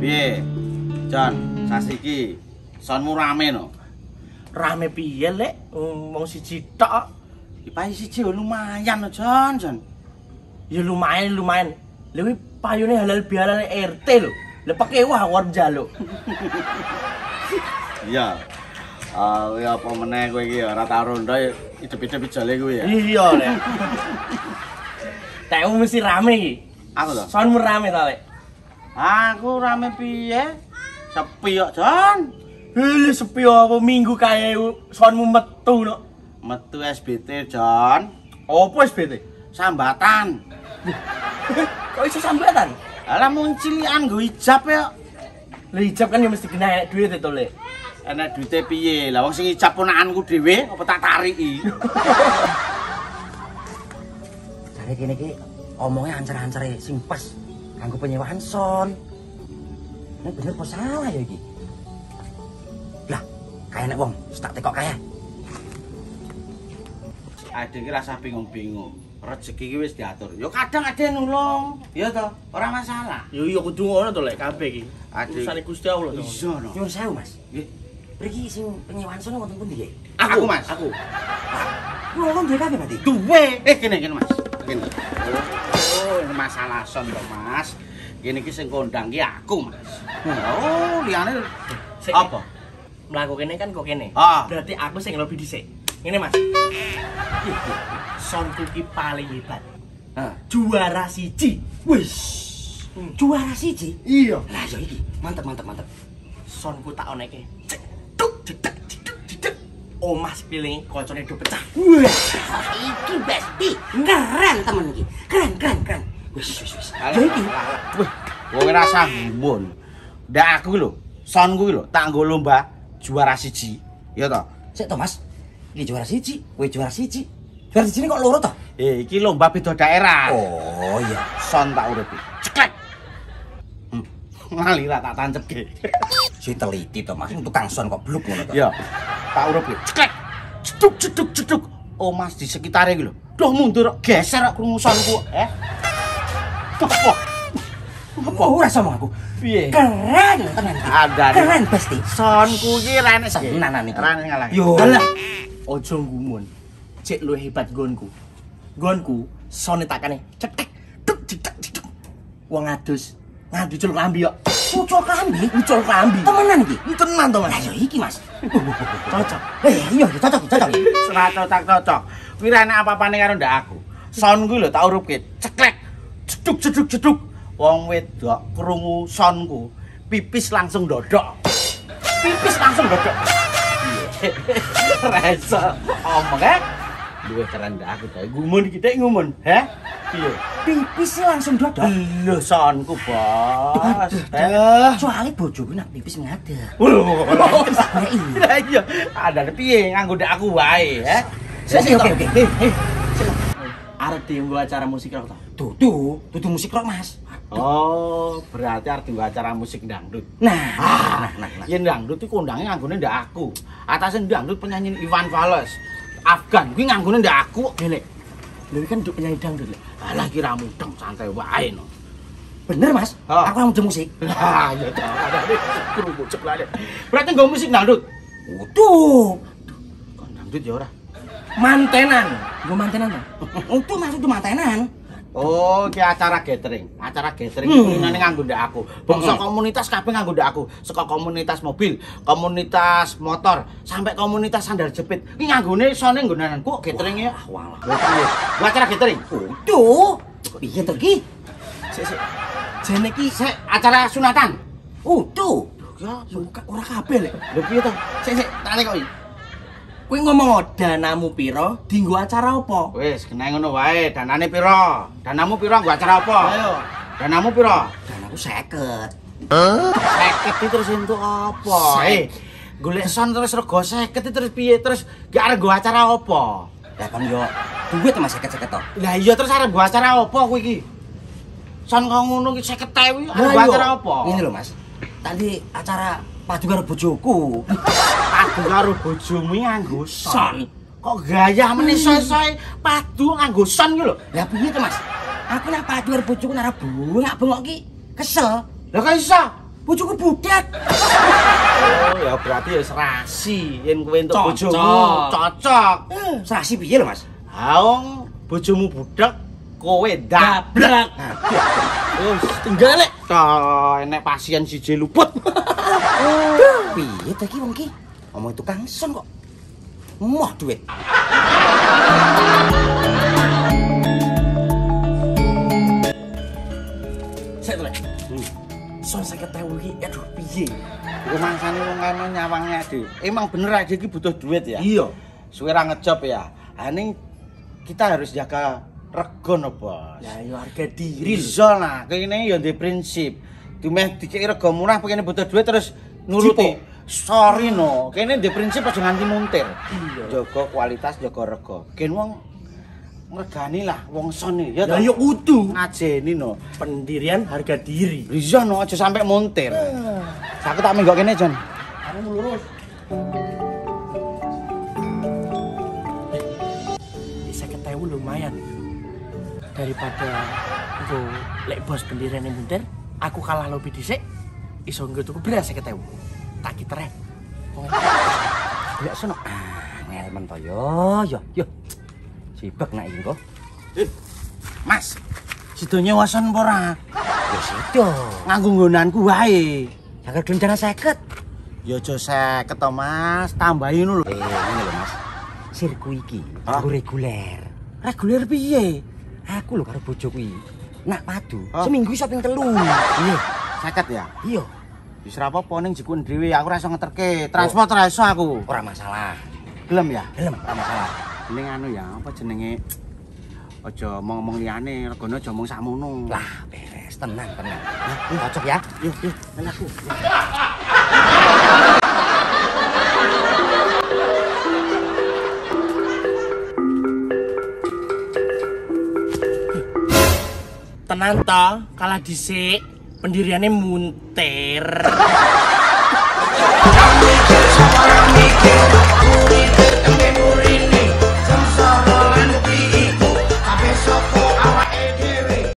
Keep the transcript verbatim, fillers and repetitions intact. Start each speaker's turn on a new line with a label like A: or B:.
A: Piye? Jon, sasiki sonmu rame no.
B: Rame piye, Lek? Wong siji tok.
A: Dipayu siji lumayan no, Jon, Jon.
B: Ya lumayan, lumayan. Lha payune halal bihalal R T lho. Lah pake wah war njaluk.
A: Iya. Ah, uh, apa meneh kowe iki ora tak ronda hidup-hidup jale kowe ya.
B: Iya, Lek. Tekmu mesti rame iki.
A: Aku to.
B: Sonmu rame ta, Lek?
A: Aku rame piye? Sepi kok, Jon.
B: Heh, sepi apa minggu kae sonmu metu no.
A: Metu S B T, Jon.
B: Apa S B T?
A: Sambatan.
B: Kok iso sambatan?
A: Alah mung cilikan nggo ijab ya.
B: Lah ijab kan ya mesti kena duit to, Lek.
A: Enak duite piye? Lah wong sing ijab ponakanku dhewe apa tak tariki?
C: Jare kene iki omongnya ancer-ancere sing pas kanggo penyewaan son. Nek bener apa salah ya iki? Lah, kae nek wong wis tak tekok kae.
A: Ade iki rasa bingung-bingung. Rezeki iki wis diatur. Ya kadang ade nulung, ya toh, ora masalah.
B: Yo iya kudu ngono to, Lek, kabeh iki.
A: Ade
B: Ursane Gusti Allah to.
A: Iya no.
C: Nyuwun sewu, Mas.
A: Nggih.
C: Mriki sing penyewaan son wonten pundi nggih?
A: Aku, Mas.
B: Aku.
C: Kulo kan duwe kabeh berarti.
A: Duwe. Eh kene kene Mas. Kene. Oh, ini masalah son to, Mas. Kene iki sing kondang ki aku, Mas. Oh, liyane
B: Sik,
A: apa?
B: Mlaku kene kan kok kene.
A: Ah.
B: Berarti aku sing lebih dhisik. Ngene, Mas. Sonku ki paling hebat.
A: Hah.
B: Juara siji.
C: Wis.
B: Hmm.
C: Juara siji.
B: Iya.
C: Lah ya iki, mantep mantep mantep.
B: Sonku tak oneke. Ceduk cedek ceduk cedek. Omah sepiling koncone do pecah.
C: Wah, iki besti. Keren temen iki. Keren keren keren. Wis wis wis. Ya iki.
A: Wih, wong rasa gumun. Ndak aku lho, sonku lho tak nggo lomba juara siji. Ya toh?
C: Sik to, Mas. Iki juara siji, kowe juara siji. Juara siji kok loro to?
A: Eh, iki lomba beda daerah.
C: Oh iya.
A: Son tak urupi. Ceklek. Hmm. Ngali ra tak tancepke.
C: Si teliti to, Mas. Tukang son kok bluk ngono to.
A: Ya. Tak urupi. Ceklek. Ceduk ceduk ceduk. Oh, Mas di sekitare iki lho. Duh mundur geser kok krungu sonku, eh. Apa?
C: Apa ora sama aku?
A: Piye?
C: Keren tenan.
A: Ada.
C: Keren besti.
A: Sonku iki rene
C: Tenanan iki.
A: Rene ngalah.
C: Yo.
B: Alah. Ojo gumun. Cek lu hebat gonku. Gonku sone takane cetek duk cetek cetek. Wong adus ngadu culuk lambi kok.
C: Ucul klambi,
B: Ucul lambi.
C: temenan iki.
B: Tenan to, Mas.
C: Lah yo iki, Mas.
B: Cocok.
C: Eh iya cocok cocok.
A: Ora cocok cocok. Kuwi rene apa-apane karo ndak aku. Sonku lho tak urupke. Ceklek. Jeduk jeduk jeduk. Wong wedok krungu sonku, pipis langsung dodok. Pipis langsung dodok. Rasa omong eh. Duwe keren ndak aku ta. Gumun iki tek ngumun, heh? Piye?
C: Pipis langsung dodok.
A: Lho sonku, Bos.
C: Aduh, soalnya bojoku nak pipis ngadeg.
A: Lho.
C: Saknei.
A: Lah iya, adane piye nganggo ndak aku wae, heh?
C: Oke oke oke. Eh eh.
B: Arep dienggo acara musik rock to.
C: Dudu, dudu musik rock, Mas.
A: Oh, berarti arti acara musik dangdut.
C: Nah,
A: Ah,
C: nah, nah, nah.
A: yen dangdut iki kondhange nganggone ndak aku. Atase dangdut penyanyi Iwan Fals. Afgan kuwi nganggone ndak aku.
B: Lek. Lha kan nduk penyanyi dangdut, Lek.
A: Alah kira mudeng santai wae no.
C: Bener, Mas.
A: Ah.
C: Aku mau musik.
A: Lah ya ta, adane krungu ceklane. Berarti nggo musik dangdut.
C: Utuh.
A: Kon dangdut ya ora.
B: Mantenan. Nggo mantenan to.
C: Utuh maksud mantenan.
A: Oh, ki acara gathering. Acara gathering
C: Hmm.
A: kulinane nganggo ndak aku. Bangsa komunitas kabeh nganggo ndak aku. Saka komunitas mobil, komunitas motor, sampai komunitas sandal jepit. Ki nganggone sone nggonananku gathering ya.
C: Walah.
A: Gua acara gathering.
C: Utuh. Piye to iki?
B: Sik sik. Jene iki
A: Sik acara sunatan.
C: Utuh.
B: ya ora kabeh, Lek.
A: Lho piye to?
B: Sik sik, tak lekoki. Kowe ngomong danamu pira, dienggo acara apa?
A: Wis, kena ngono wae. Danane pira? Danamu pira nggo acara apa?
B: Ayo.
A: Danamu pira?
C: Dan aku seket.
A: seket itu terus entuk apa? Eh, golek son terus rego seket itu terus piye? Terus gak arep nggo acara apa?
C: Lah kan yo duit Mas seket-seket to.
A: Lah iya terus arep nggo acara apa kowe iki? Son kok ngono iki seket ewu arep nggo acara apa?
C: Ini lho Mas. Tadi acara padu karo bojoku.
A: Padu karo bojomu nganggo son. Kok gaya meneh soe-soe padu nganggo son ki lho.
C: Lah piye to Mas? Aku nek padu karo bojoku nara bengok bengok ki kesel.
A: Lah kok iso?
C: Bojoku budak.
A: Oh, ya berarti ya serasi yen kowe entuk
B: Cocok.
A: bojomu cocok.
C: Serasi piye lho, Mas?
A: Haung bojomu budak, kowe dablek. Wis
B: Tinggal lek.
A: ta enek pasien siji luput.
C: Piye ta iki wong iki? Omong tukang son kok. Moh duit.
B: Sik to lek. Son seket ewu iki aduh piye?
A: Iku mangsane wong kene nyawange Ade. Emang bener Ade iki butuh duit ya.
B: Iya.
A: Suwe ra ngejob ya. Ha ning kita harus jaga rego no, Bos.
B: Ya yo harga diri lho.
A: Bisa lah, kene ya ndek prinsip. Dumeh dikeki rego murah pengen butuh duit terus nuruti. Sorry no, kene ndek prinsip aja nganti muntir.
B: Iya.
A: Jaga kualitas, jaga rego. Gen wong ngregani lah wong sone ya
B: Ya
A: toh.
B: yo kudu.
A: Ngajeni no.
B: Pendirian harga diri.
A: Bisa no aja sampai muntir. Aku tak menggok kene, Jon.
B: Kamu lurus. Seket ewu lumayan. Daripada engko lek bos pendirian yang muntir, aku kalah lebih dhisik, iso nggo tuku beras seket ewu. Tak kiterek.
C: Lek sono angel men to yo yo yo. Sibek nak iki kok.
A: Mas, sidonya wason apa ora?
C: Ya sido.
A: Nganggo nggonanku wae.
C: Jaga rencana seket.
A: Ya aja seket to, Mas. Tambahin lho.
C: Eh, ngene lho, Mas. Sirku iki
A: Hah?
C: aku reguler.
A: Reguler piye?
C: Aku lho karo bojoku iki nak padu.
A: Hah?
C: Seminggu iso ping telu.
A: Iya, seket ya.
C: Iya,
A: Wis ra apa-apa ning jikun dhewe, aku ora iso ngeterke. Transport ora iso aku.
C: ora masalah.
A: Gelem ya?
C: Gelem, ora masalah.
A: Ning anu ya, apa jenenge? Aja omong-omong liyane, regane aja omong sakmono.
C: Lah, beres, tenang, tenang. Nah, cocok ya.
A: Yuk, yuk, anakku.
B: Tenan to, kalah dhisik, pendiriannya muntir.